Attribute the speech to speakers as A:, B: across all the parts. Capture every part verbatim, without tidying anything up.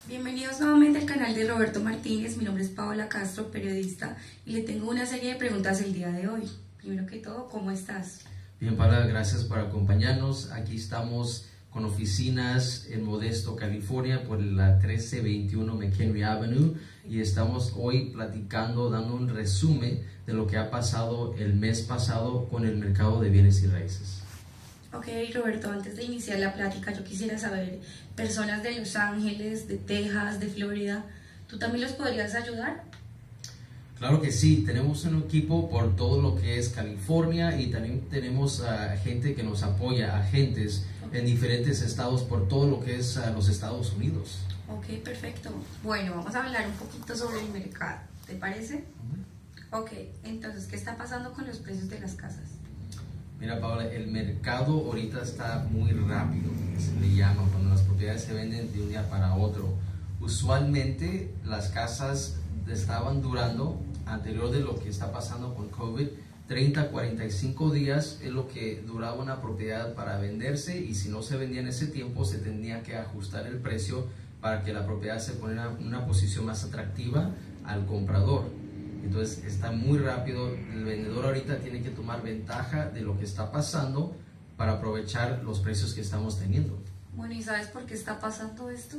A: Bienvenidos nuevamente al canal de Roberto Martínez. Mi nombre es Paola Castro, periodista, y le tengo una serie de preguntas el día de hoy. Primero que todo, ¿cómo estás?
B: Bien, Paola, gracias por acompañarnos. Aquí estamos con oficinas en Modesto, California, por la trece veintiuno McHenry Avenue, y estamos hoy platicando, dando un resumen de lo que ha pasado el mes pasado con el mercado de bienes y raíces.
A: Ok, Roberto, antes de iniciar la plática, yo quisiera saber, personas de Los Ángeles, de Texas, de Florida, ¿tú también los podrías ayudar?
B: Claro que sí, tenemos un equipo por todo lo que es California, y también tenemos uh, gente que nos apoya, agentes en diferentes estados por todo lo que es uh, los Estados Unidos.
A: Ok, perfecto. Bueno, vamos a hablar un poquito sobre el mercado, ¿te parece? Uh-huh. Ok, entonces, ¿qué está pasando con los precios de las casas?
B: Mira, Paola, el mercado ahorita está muy rápido, se le llama, cuando las propiedades se venden de un día para otro. Usualmente las casas estaban durando, anterior de lo que está pasando con COVID, treinta a cuarenta y cinco días es lo que duraba una propiedad para venderse, y si no se vendía en ese tiempo se tenía que ajustar el precio para que la propiedad se ponga en una posición más atractiva al comprador. Entonces está muy rápido, el vendedor ahorita tiene que tomar ventaja de lo que está pasando para aprovechar los precios que estamos teniendo.
A: Bueno, ¿y sabes por qué está pasando esto?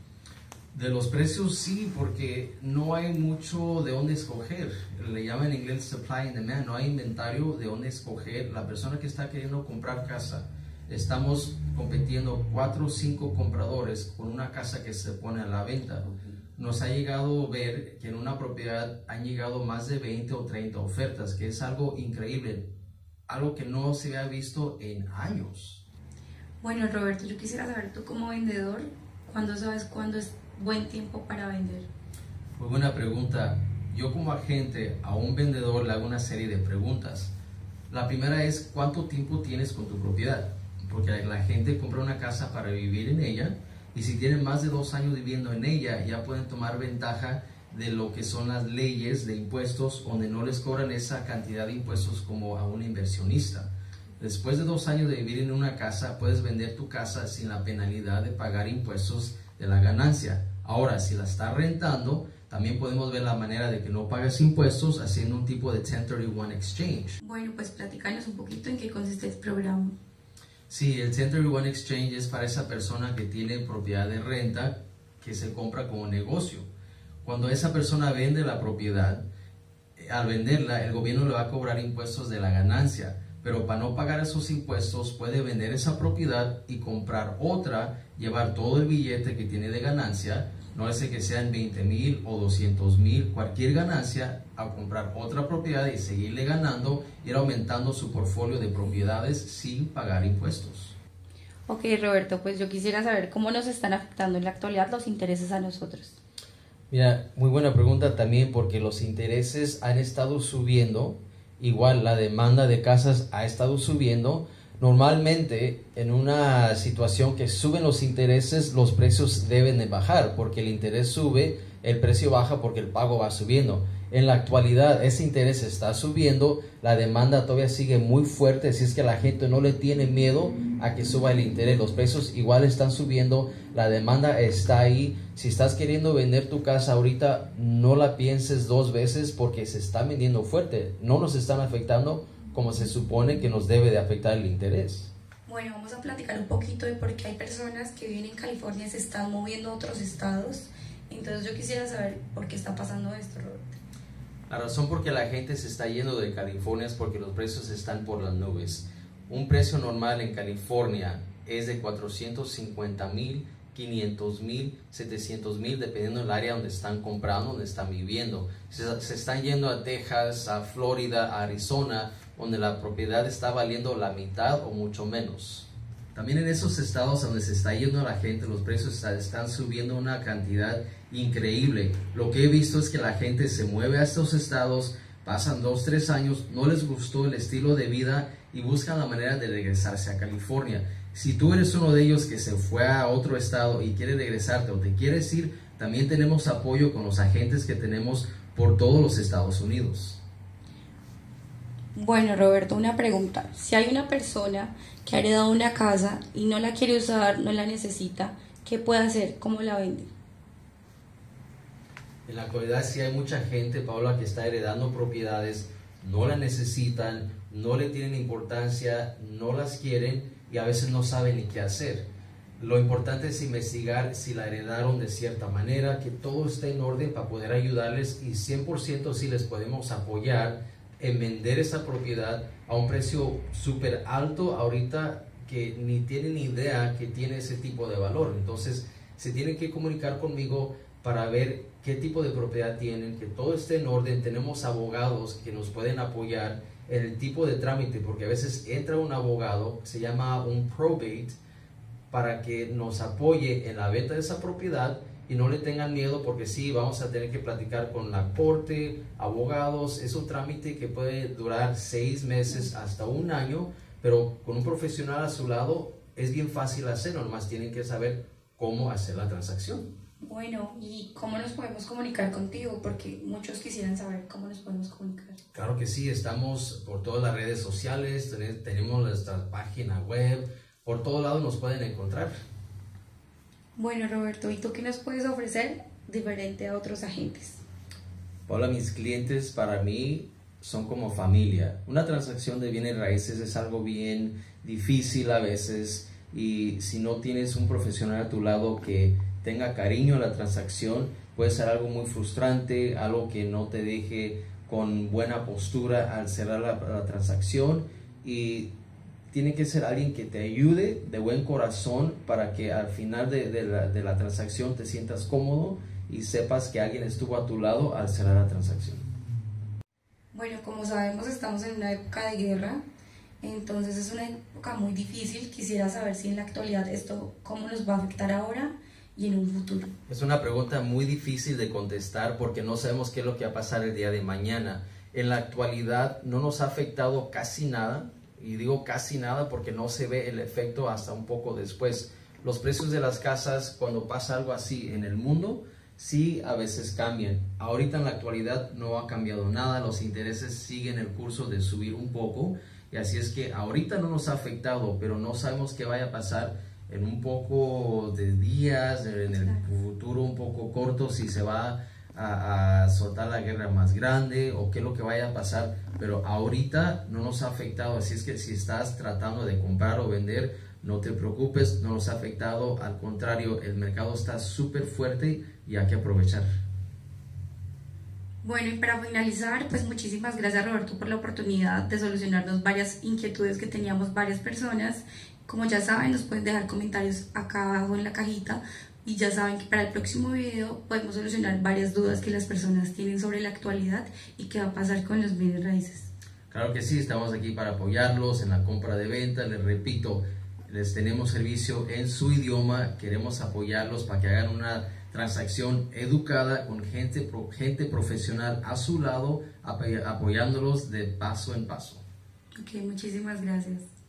B: De los precios sí, porque no hay mucho de dónde escoger. Le llaman en inglés supply and demand, no hay inventario de dónde escoger. La persona que está queriendo comprar casa, estamos compitiendo cuatro o cinco compradores con una casa que se pone a la venta. Nos ha llegado a ver que en una propiedad han llegado más de veinte o treinta ofertas, que es algo increíble, algo que no se ha visto en años.
A: Bueno, Roberto, yo quisiera saber, tú como vendedor, ¿cuándo sabes cuándo es buen tiempo para vender?
B: Muy buena pregunta. Yo como agente a un vendedor le hago una serie de preguntas. La primera es, ¿cuánto tiempo tienes con tu propiedad? Porque la gente compra una casa para vivir en ella, y si tienen más de dos años viviendo en ella, ya pueden tomar ventaja de lo que son las leyes de impuestos, donde no les cobran esa cantidad de impuestos como a un inversionista. Después de dos años de vivir en una casa, puedes vender tu casa sin la penalidad de pagar impuestos de la ganancia. Ahora, si la estás rentando, también podemos ver la manera de que no pagas impuestos haciendo un tipo de ten thirty-one exchange.
A: Bueno, pues platícanos un poquito en qué consiste el programa.
B: Sí, el ten thirty-one exchange es para esa persona que tiene propiedad de renta que se compra como negocio. Cuando esa persona vende la propiedad, al venderla, el gobierno le va a cobrar impuestos de la ganancia, pero para no pagar esos impuestos puede vender esa propiedad y comprar otra, llevar todo el billete que tiene de ganancia, no es que sean veinte mil o doscientos mil, cualquier ganancia, a comprar otra propiedad y seguirle ganando, ir aumentando su portfolio de propiedades sin pagar impuestos.
A: Ok, Roberto, pues yo quisiera saber cómo nos están afectando en la actualidad los intereses a nosotros.
B: Mira, muy buena pregunta también, porque los intereses han estado subiendo, igual la demanda de casas ha estado subiendo. Normalmente, en una situación que suben los intereses, los precios deben de bajar, porque el interés sube, el precio baja porque el pago va subiendo. En la actualidad, ese interés está subiendo, la demanda todavía sigue muy fuerte, así es que la gente no le tiene miedo a que suba el interés. Los precios igual están subiendo, la demanda está ahí. Si estás queriendo vender tu casa ahorita, no la pienses dos veces, porque se está vendiendo fuerte. No nos están afectando como se supone que nos debe de afectar el interés.
A: Bueno, vamos a platicar un poquito de por qué hay personas que viven en California y se están moviendo a otros estados. Entonces yo quisiera saber por qué está pasando esto, Roberto.
B: La razón por qué la gente se está yendo de California es porque los precios están por las nubes. Un precio normal en California es de cuatrocientos cincuenta mil, quinientos mil, setecientos mil, dependiendo del área donde están comprando, donde están viviendo. Se, se están yendo a Texas, a Florida, a Arizona, donde la propiedad está valiendo la mitad o mucho menos. También en esos estados donde se está yendo la gente, los precios está, están subiendo una cantidad increíble. Lo que he visto es que la gente se mueve a estos estados, pasan dos, tres años, no les gustó el estilo de vida y buscan la manera de regresarse a California. Si tú eres uno de ellos que se fue a otro estado y quiere regresarte o te quieres ir, también tenemos apoyo con los agentes que tenemos por todos los Estados Unidos.
A: Bueno, Roberto, una pregunta. Si hay una persona que ha heredado una casa y no la quiere usar, no la necesita, ¿qué puede hacer? ¿Cómo la vende?
B: En la actualidad sí hay mucha gente, Paula, que está heredando propiedades, no las necesitan, no le tienen importancia, no las quieren y a veces no saben ni qué hacer. Lo importante es investigar si la heredaron de cierta manera, que todo esté en orden para poder ayudarles y cien por ciento si les podemos apoyar en vender esa propiedad a un precio súper alto ahorita que ni tienen ni idea que tiene ese tipo de valor. Entonces se tienen que comunicar conmigo para ver qué tipo de propiedad tienen, que todo esté en orden. Tenemos abogados que nos pueden apoyar en el tipo de trámite, porque a veces entra un abogado, se llama un probate, para que nos apoye en la venta de esa propiedad y no le tengan miedo, porque sí, vamos a tener que platicar con la corte, abogados. Es un trámite que puede durar seis meses hasta un año, pero con un profesional a su lado es bien fácil hacerlo, nomás tienen que saber cómo hacer la transacción.
A: Bueno, ¿y cómo nos podemos comunicar contigo? Porque muchos quisieran saber cómo nos podemos comunicar.
B: Claro que sí, estamos por todas las redes sociales, tenemos nuestra página web, por todo lado nos pueden encontrar.
A: Bueno, Roberto, ¿y tú qué nos puedes ofrecer diferente a otros agentes?
B: Paula, mis clientes para mí son como familia. Una transacción de bienes raíces es algo bien difícil a veces, y si no tienes un profesional a tu lado que tenga cariño a la transacción, puede ser algo muy frustrante, algo que no te deje con buena postura al cerrar la, la transacción, y tiene que ser alguien que te ayude de buen corazón para que al final de, de, la, de la transacción te sientas cómodo y sepas que alguien estuvo a tu lado al cerrar la transacción.
A: Bueno, como sabemos, estamos en una época de guerra, entonces es una época muy difícil. Quisiera saber si en la actualidad esto, cómo nos va a afectar ahora y en un futuro.
B: Es una pregunta muy difícil de contestar porque no sabemos qué es lo que va a pasar el día de mañana. En la actualidad no nos ha afectado casi nada, y digo casi nada porque no se ve el efecto hasta un poco después. Los precios de las casas, cuando pasa algo así en el mundo, sí a veces cambian. Ahorita en la actualidad no ha cambiado nada, los intereses siguen el curso de subir un poco, y así es que ahorita no nos ha afectado, pero no sabemos qué vaya a pasar en un poco de días, en el futuro un poco corto, si se va a, a soltar la guerra más grande o qué es lo que vaya a pasar, pero ahorita no nos ha afectado. Así es que si estás tratando de comprar o vender, no te preocupes, no nos ha afectado, al contrario, el mercado está súper fuerte y hay que aprovechar.
A: Bueno, y para finalizar, pues muchísimas gracias, Roberto, por la oportunidad de solucionarnos varias inquietudes que teníamos varias personas. Como ya saben, nos pueden dejar comentarios acá abajo en la cajita, y ya saben que para el próximo video podemos solucionar varias dudas que las personas tienen sobre la actualidad y qué va a pasar con los bienes raíces.
B: Claro que sí, estamos aquí para apoyarlos en la compra de venta. Les repito, les tenemos servicio en su idioma, queremos apoyarlos para que hagan una transacción educada con gente, gente profesional a su lado, apoyándolos de paso en paso.
A: Ok, muchísimas gracias.